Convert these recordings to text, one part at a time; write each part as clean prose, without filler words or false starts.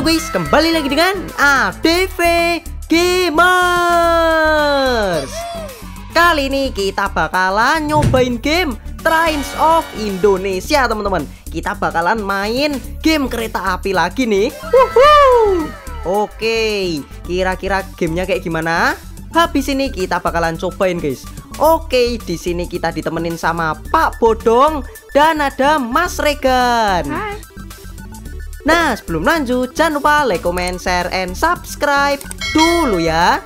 guys, kembali lagi dengan ADV Gamers. Kali ini kita bakalan nyobain game Trains of Indonesia, teman-teman. Kita bakalan main game kereta api lagi nih. Oke, kira-kira gamenya kayak gimana? Habis ini kita bakalan cobain, guys. Oke, di sini kita ditemenin sama Pak Bodong dan ada Mas Regan. Hai. Nah, sebelum lanjut, jangan lupa like, comment, share, and subscribe dulu ya.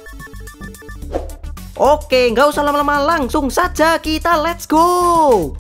Oke, nggak usah lama-lama, langsung saja kita let's go.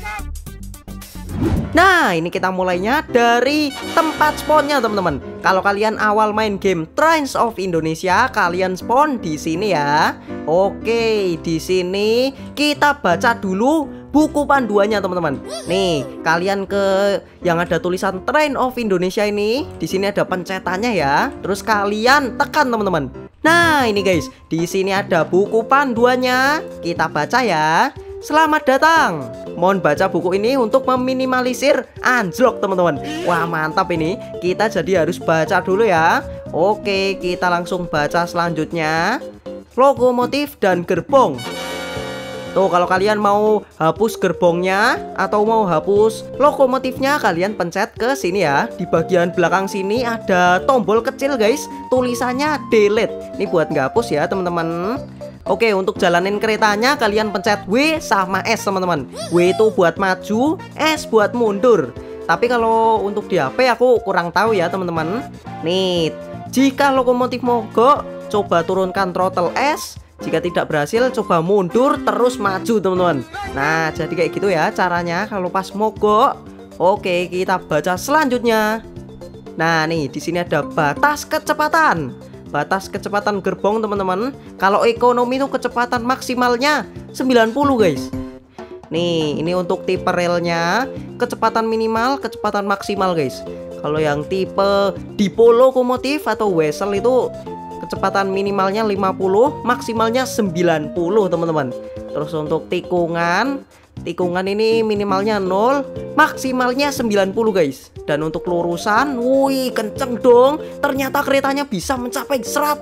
Nah, ini kita mulainya dari tempat spawnnya, teman-teman. Kalau kalian awal main game Trains of Indonesia, kalian spawn di sini ya. Oke, di sini kita baca dulu buku panduannya, teman-teman. Nih, kalian ke yang ada tulisan Train of Indonesia ini, di sini ada pencetannya ya. Terus kalian tekan, teman-teman. Nah, ini guys, di sini ada buku panduannya. Kita baca ya. Selamat datang. Mohon baca buku ini untuk meminimalisir anjlok, teman-teman. Wah, mantap ini. Kita jadi harus baca dulu ya. Oke, kita langsung baca selanjutnya. Lokomotif dan gerbong. Tuh, kalau kalian mau hapus gerbongnya atau mau hapus lokomotifnya, kalian pencet ke sini ya. Di bagian belakang sini ada tombol kecil, guys. Tulisannya delete. Ini buat ngapus ya, teman-teman. Oke, untuk jalanin keretanya kalian pencet W sama S, teman-teman. W itu buat maju, S buat mundur. Tapi kalau untuk di HP aku kurang tahu ya, teman-teman. Nih, jika lokomotif mogok, coba turunkan throttle S. Jika tidak berhasil, coba mundur terus maju, teman-teman. Nah, jadi kayak gitu ya caranya kalau pas mogok. Oke, kita baca selanjutnya. Nah, nih di sini ada batas kecepatan. Batas kecepatan gerbong, teman-teman. Kalau ekonomi itu kecepatan maksimalnya 90, guys. Nih, ini untuk tipe relnya, kecepatan minimal, kecepatan maksimal, guys. Kalau yang tipe dipo lokomotif atau wesel itu kecepatan minimalnya 50, maksimalnya 90, teman-teman. Terus untuk tikungan ini minimalnya 0, maksimalnya 90, guys. Dan untuk lurusan, wih, kenceng dong. Ternyata keretanya bisa mencapai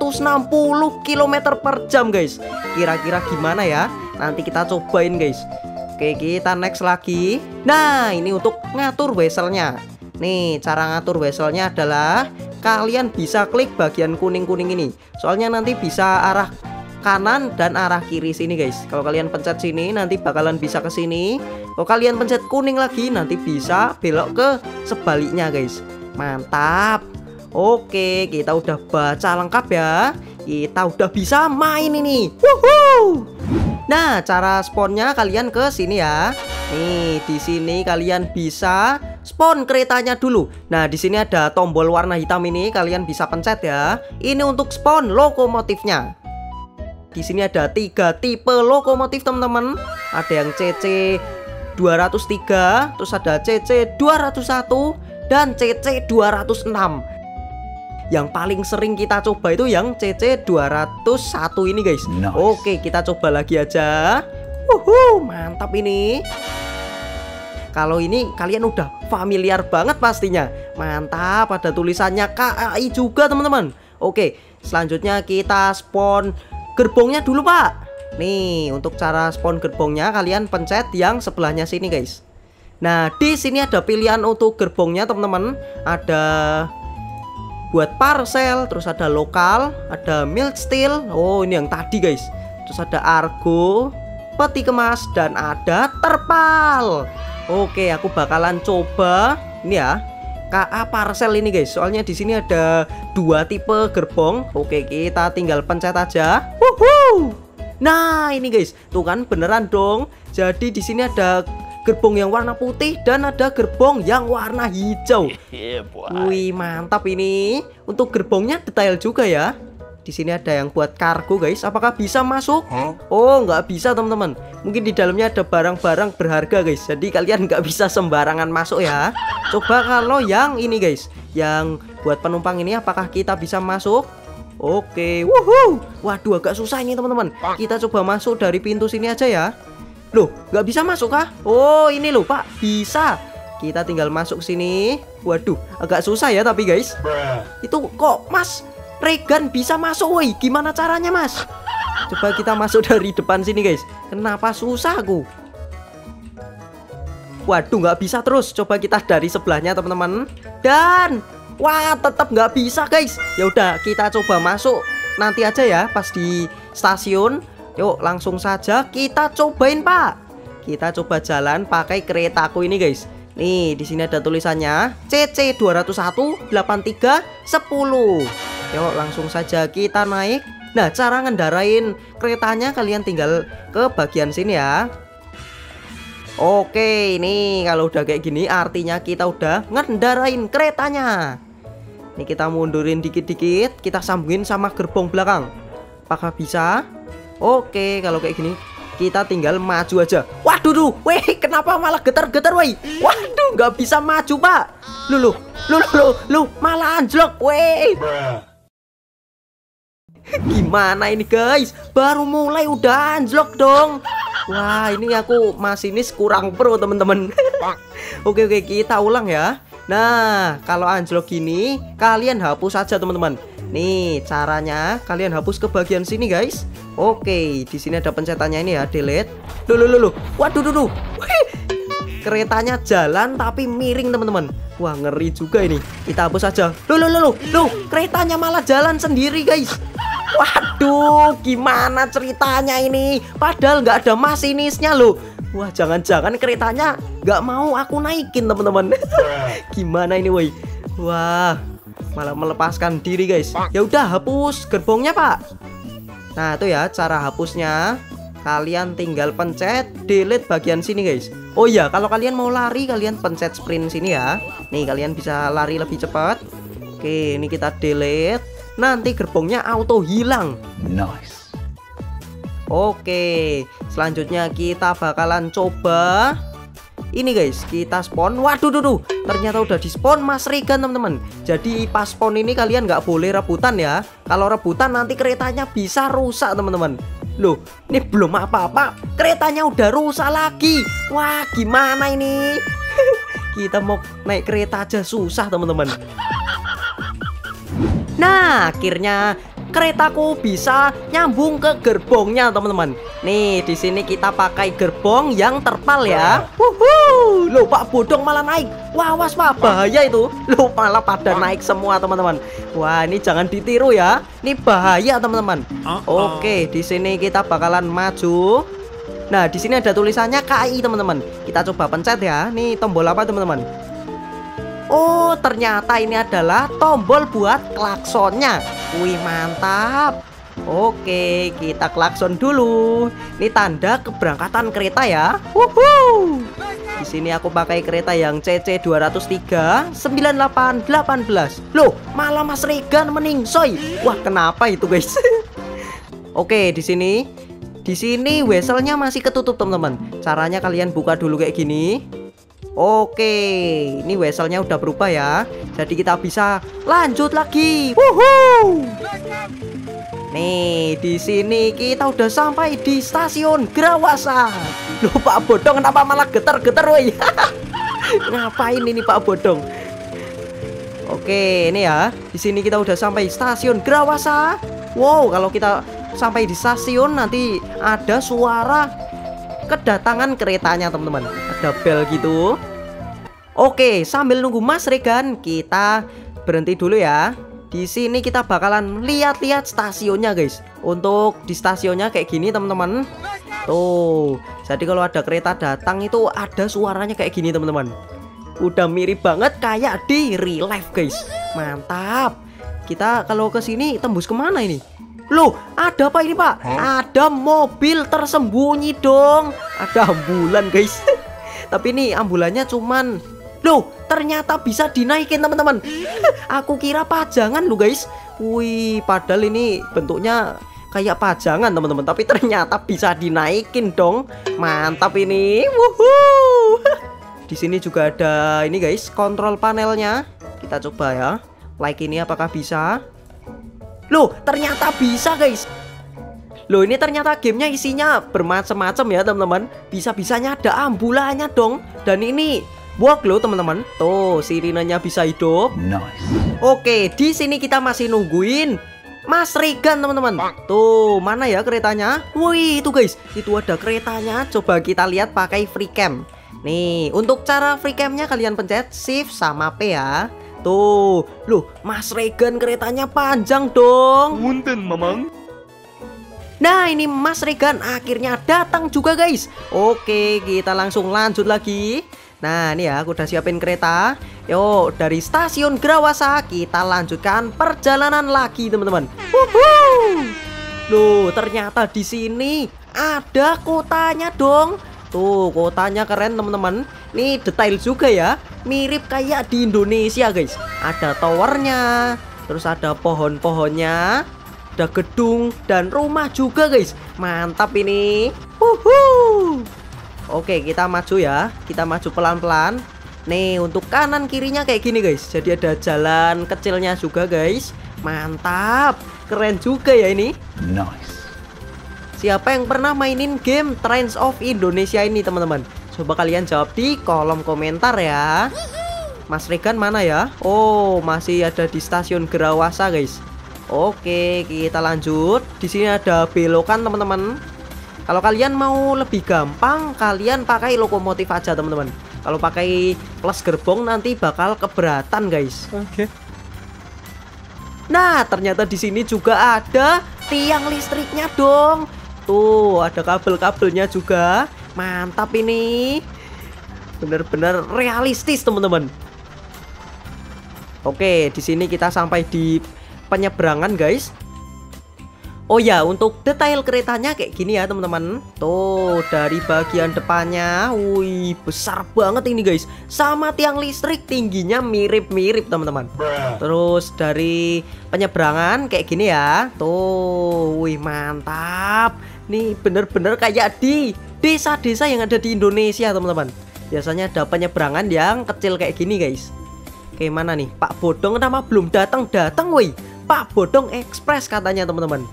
160 km per jam, guys. Kira-kira gimana ya? Nanti kita cobain, guys. Oke, kita next lagi. Nah, ini untuk ngatur weselnya. Nih, cara ngatur weselnya adalah kalian bisa klik bagian kuning-kuning ini. Soalnya nanti bisa arah kanan dan arah kiri sini, guys. Kalau kalian pencet sini, nanti bakalan bisa ke sini. Kalau kalian pencet kuning lagi, nanti bisa belok ke sebaliknya, guys. Mantap. Oke, kita udah baca lengkap ya. Kita udah bisa main ini. Wuhuu. Nah, cara spawnnya kalian ke sini ya. Nih, di sini kalian bisa spawn keretanya dulu. Nah, di sini ada tombol warna hitam ini, kalian bisa pencet ya. Ini untuk spawn lokomotifnya. Di sini ada 3 tipe lokomotif, teman-teman. Ada yang CC 203, terus ada CC 201 dan CC 206. Yang paling sering kita coba itu yang CC 201 ini, guys. Nice. Oke, kita coba lagi aja. Mantap ini. Kalau ini kalian udah familiar banget pastinya. Mantap, ada tulisannya KAI juga, teman-teman. Oke, selanjutnya kita spawn gerbongnya dulu, Pak. Nih, untuk cara spawn gerbongnya kalian pencet yang sebelahnya sini, guys. Nah, di sini ada pilihan untuk gerbongnya, teman-teman. Ada buat parcel, terus ada lokal, ada milk steel. Oh, ini yang tadi, guys. Terus ada argo, peti kemas, dan ada terpal. Oke, aku bakalan coba ini ya. KA parcel ini, guys. Soalnya di sini ada 2 tipe gerbong. Oke, kita tinggal pencet aja. Nah, ini, guys. Tuh kan beneran dong. Jadi di sini ada gerbong yang warna putih dan ada gerbong yang warna hijau. Wih, mantap ini. Untuk gerbongnya detail juga ya. Di sini ada yang buat kargo, guys. Apakah bisa masuk? Oh, nggak bisa, teman-teman. Mungkin di dalamnya ada barang-barang berharga, guys. Jadi kalian nggak bisa sembarangan masuk ya. Coba kalau yang ini, guys, yang buat penumpang ini, apakah kita bisa masuk? Oke, wuhuu. Waduh, agak susah ini, teman-teman. Kita coba masuk dari pintu sini aja ya. Loh, nggak bisa masuk kah? Oh, ini loh, Pak. Bisa. Kita tinggal masuk sini. Waduh, agak susah ya tapi guys. Itu kok Mas Regan bisa masuk, woi. Gimana caranya, Mas? Coba kita masuk dari depan sini, guys. Kenapa susah aku? Waduh, nggak bisa terus. Coba kita dari sebelahnya, teman-teman. Dan wah, tetap nggak bisa, guys. Ya udah, kita coba masuk nanti aja ya, pas di stasiun. Yuk, langsung saja kita cobain, Pak. Kita coba jalan pakai keretaku ini, guys. Nih, di sini ada tulisannya CC 201 83 10. Yuk, langsung saja kita naik. Nah, cara ngendarain keretanya kalian tinggal ke bagian sini ya. Oke, ini kalau udah kayak gini artinya kita udah ngendarain keretanya. Ini kita mundurin dikit-dikit, kita sambungin sama gerbong belakang. Apakah bisa? Oke, kalau kayak gini kita tinggal maju aja. Waduh, duh, weh, kenapa malah getar-getar, weh? Waduh, nggak bisa maju, Pak. Lu, malah anjlok, weh. Gimana ini, guys? Baru mulai udah anjlok dong. Wah, ini aku masinis kurang pro, teman-teman. Oke, kita ulang ya. Nah, kalau anjlok gini, kalian hapus aja, teman-teman. Nih, caranya kalian hapus ke bagian sini, guys. Oke, di sini ada pencetannya ini ya, delete. Loh. Waduh, duh. Keretanya jalan tapi miring, teman-teman. Wah, ngeri juga ini. Kita hapus aja. Loh, keretanya malah jalan sendiri, guys. Waduh, gimana ceritanya ini? Padahal nggak ada masinisnya loh. Wah, jangan-jangan keretanya nggak mau aku naikin, teman-teman. Gimana ini, woi? Wah, malah melepaskan diri, guys. Ya udah, hapus gerbongnya, Pak. Nah, itu ya cara hapusnya. Kalian tinggal pencet delete bagian sini, guys. Oh iya, kalau kalian mau lari, kalian pencet sprint sini ya. Nih, kalian bisa lari lebih cepat. Oke, ini kita delete. Nanti gerbongnya auto hilang. Nice. Oke, selanjutnya kita bakalan coba ini, guys. Kita spawn. Waduh, duh. Ternyata udah di spawn Mas Regan, teman-teman. Jadi pas spawn ini kalian nggak boleh rebutan ya. Kalau rebutan nanti keretanya bisa rusak, teman-teman. Loh, ini belum apa-apa, keretanya udah rusak lagi. Wah, gimana ini? Kita mau naik kereta aja susah, teman-teman. Nah, akhirnya keretaku bisa nyambung ke gerbongnya, teman-teman. Nih, di sini kita pakai gerbong yang terpal ya. Loh, Pak Bodong malah naik. Wah, awas, Pak, bahaya itu. Loh, malah pada naik semua, teman-teman. Wah, ini jangan ditiru ya. Ini bahaya, teman-teman. Oke, di sini kita bakalan maju. Nah, di sini ada tulisannya KI, teman-teman. Kita coba pencet ya. Nih, tombol apa, teman-teman? Oh, ternyata ini adalah tombol buat klaksonnya. Wih, mantap. Oke, kita klakson dulu. Ini tanda keberangkatan kereta ya. Di sini aku pakai kereta yang CC 203 9818. Loh, malah Mas Regan meningsoy. Wah, kenapa itu, guys? Oke, di sini weselnya masih ketutup, teman-teman. Caranya kalian buka dulu kayak gini. Oke, ini weselnya udah berubah ya. Jadi kita bisa lanjut lagi. Nih, di sini kita udah sampai di stasiun Grawasa. Loh, Pak Bodong kenapa malah getar-getar, woi? Ngapain ini Pak Bodong? Oke, ini ya. Di sini kita udah sampai stasiun Grawasa. Wow, kalau kita sampai di stasiun nanti ada suara kedatangan keretanya, teman-teman. Ada bel gitu. Oke, sambil nunggu Mas Regan, kita berhenti dulu ya. Di sini kita bakalan lihat-lihat stasiunnya, guys. Untuk di stasiunnya kayak gini, teman-teman. Tuh, jadi kalau ada kereta datang itu ada suaranya kayak gini, teman-teman. Udah mirip banget kayak di real life, guys. Mantap. Kita kalau ke sini tembus kemana ini? Loh, ada apa ini, Pak? Ada mobil tersembunyi dong. Ada ambulan, guys. Tapi ini ambulannya cuman, loh, ternyata bisa dinaikin, teman-teman. Aku kira pajangan loh, guys. Wih, padahal ini bentuknya kayak pajangan, teman-teman. Tapi ternyata bisa dinaikin dong. Mantap ini. Wuhuu. Di sini juga ada ini, guys, kontrol panelnya. Kita coba ya. Like ini apakah bisa? Loh, ternyata bisa, guys. Loh, ini ternyata gamenya isinya bermacam-macam ya, teman-teman. Bisa-bisanya ada ambulannya dong. Dan ini work loh teman-teman. Tuh, sirinenya bisa hidup. Nice. Oke, di sini kita masih nungguin Mas Regan teman-teman. Tuh, mana ya keretanya? Wih, itu guys, itu ada keretanya. Coba kita lihat pakai free cam. Nih, untuk cara free camnya kalian pencet shift sama P ya. Tuh, loh, Mas Regan keretanya panjang dong. Punten, Mamang. Nah, ini Mas Regan akhirnya datang juga guys. Oke, kita langsung lanjut lagi. Nah, ini ya aku udah siapin kereta. Yuk, dari stasiun Grawasa kita lanjutkan perjalanan lagi teman-teman. Loh, ternyata di sini ada kotanya dong. Tuh, kotanya keren teman-teman. Nih detail juga ya, mirip kayak di Indonesia guys. Ada towernya, terus ada pohon-pohonnya, ada gedung dan rumah juga guys. Mantap ini. Oke, kita maju ya. Kita maju pelan-pelan. Nih, untuk kanan kirinya kayak gini guys. Jadi ada jalan kecilnya juga guys. Mantap. Keren juga ya ini. Nice. Siapa yang pernah mainin game Trains of Indonesia ini teman-teman? Coba kalian jawab di kolom komentar ya. Mas Regan mana ya? Oh, masih ada di stasiun Grawasa guys. Oke, kita lanjut. Di sini ada belokan teman-teman. Kalau kalian mau lebih gampang, kalian pakai lokomotif aja teman-teman. Kalau pakai plus gerbong nanti bakal keberatan guys. Oke. Nah, ternyata di sini juga ada tiang listriknya dong. Tuh, ada kabel-kabelnya juga. Mantap ini. Bener-bener realistis teman-teman. Oke, di sini kita sampai di penyeberangan guys. Oh ya, untuk detail keretanya kayak gini ya teman-teman. Tuh, dari bagian depannya, wih, besar banget ini guys. Sama tiang listrik tingginya mirip-mirip teman-teman. Terus dari penyeberangan kayak gini ya. Tuh, wih, mantap. Nih bener-bener kayak di desa-desa yang ada di Indonesia teman-teman. Biasanya ada penyeberangan yang kecil kayak gini guys. Oke, mana nih? Pak Bodong kenapa belum datang-datang woi? Pak Bodong Express katanya teman-teman.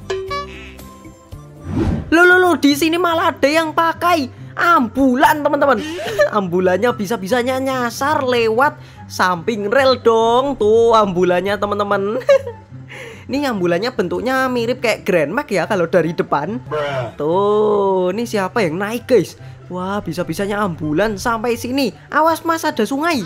Loh, di sini malah ada yang pakai ambulan teman-teman. Ambulannya bisa-bisanya nyasar lewat samping rel dong. Tuh ambulannya teman-teman. Ini ambulannya bentuknya mirip kayak Grand Max ya kalau dari depan. Tuh, ini siapa yang naik guys? Wah, bisa-bisanya ambulan sampai sini. Awas mas, ada sungai.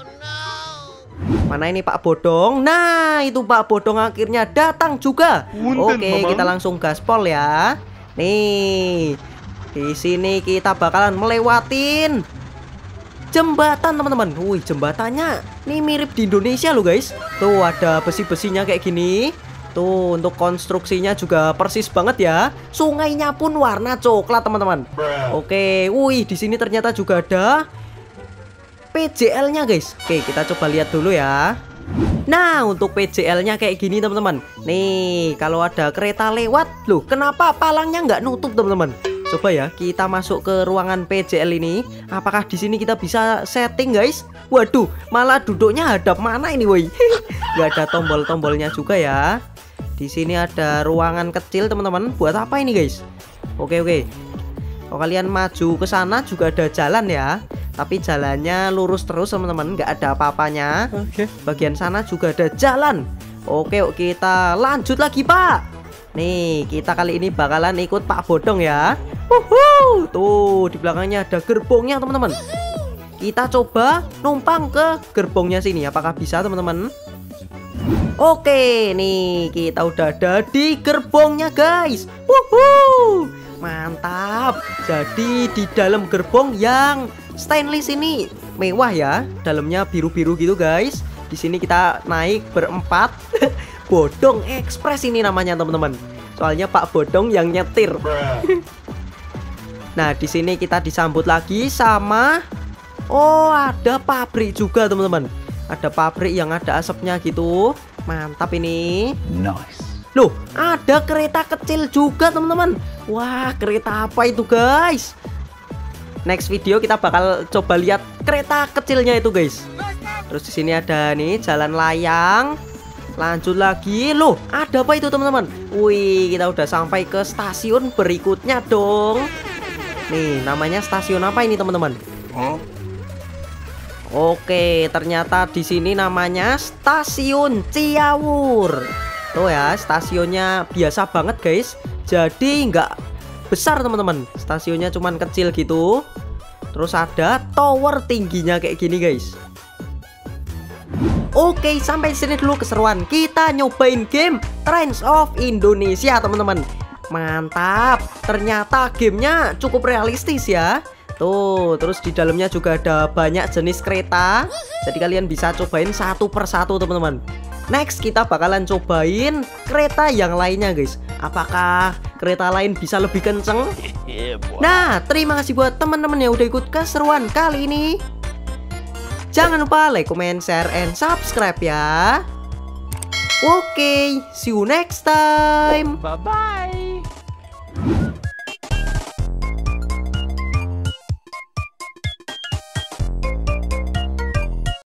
Mana ini Pak Bodong? Nah, itu Pak Bodong akhirnya datang juga. Oke, kita langsung gaspol ya. Nih, di sini kita bakalan melewatin jembatan teman-teman. Wih, jembatannya nih mirip di Indonesia loh guys. Tuh ada besi-besinya kayak gini. Tuh untuk konstruksinya juga persis banget ya. Sungainya pun warna coklat teman-teman. Oke, wih di sini ternyata juga ada PJL-nya guys. Oke, kita coba lihat dulu ya. Nah, untuk PJL-nya kayak gini teman-teman. Nih, kalau ada kereta lewat, loh kenapa palangnya nggak nutup teman-teman? Coba ya, kita masuk ke ruangan PJL ini. Apakah di sini kita bisa setting guys? Waduh, malah duduknya hadap mana ini woi? Nggak ada tombol-tombolnya juga ya. Di sini ada ruangan kecil teman-teman. Buat apa ini guys? Oke. Kalau kalian maju ke sana juga ada jalan ya. Tapi jalannya lurus terus teman-teman, nggak ada apa-apanya. Bagian sana juga ada jalan. Oke, kita lanjut lagi Pak. Nih, kita kali ini bakalan ikut Pak Bodong ya. Tuh, di belakangnya ada gerbongnya teman-teman. Kita coba numpang ke gerbongnya sini. Apakah bisa teman-teman? Oke, nih kita udah ada di gerbongnya guys. Mantap. Jadi di dalam gerbong yang stainless ini mewah ya. Dalamnya biru-biru gitu guys. Di sini kita naik berempat. Bodong Express ini namanya teman-teman. Soalnya Pak Bodong yang nyetir. Nah, di sini kita disambut lagi sama ada pabrik juga teman-teman. Ada pabrik yang ada asapnya gitu. Mantap ini. Nice. Loh, ada kereta kecil juga teman-teman. Wah, kereta apa itu guys? Next video kita bakal coba lihat kereta kecilnya itu guys. Terus di sini ada nih jalan layang. Lanjut lagi. Loh, ada apa itu teman-teman? Wih, kita udah sampai ke stasiun berikutnya dong. Nih, namanya stasiun apa ini teman-teman? Oke, ternyata di sini namanya Stasiun Ciawur. Tuh ya, stasiunnya biasa banget guys. Jadi nggak besar teman-teman. Stasiunnya cuman kecil gitu. Terus ada tower tingginya kayak gini guys. Oke, sampai sini dulu keseruan kita nyobain game Trains of Indonesia teman-teman. Mantap, ternyata gamenya cukup realistis ya. Tuh, terus di dalamnya juga ada banyak jenis kereta. Jadi kalian bisa cobain satu persatu teman-teman. Next kita bakalan cobain kereta yang lainnya guys. Apakah kereta lain bisa lebih kenceng? Nah, terima kasih buat teman-teman yang udah ikut keseruan kali ini. Jangan lupa like, comment, share, and subscribe ya. Oke, see you next time. Bye-bye.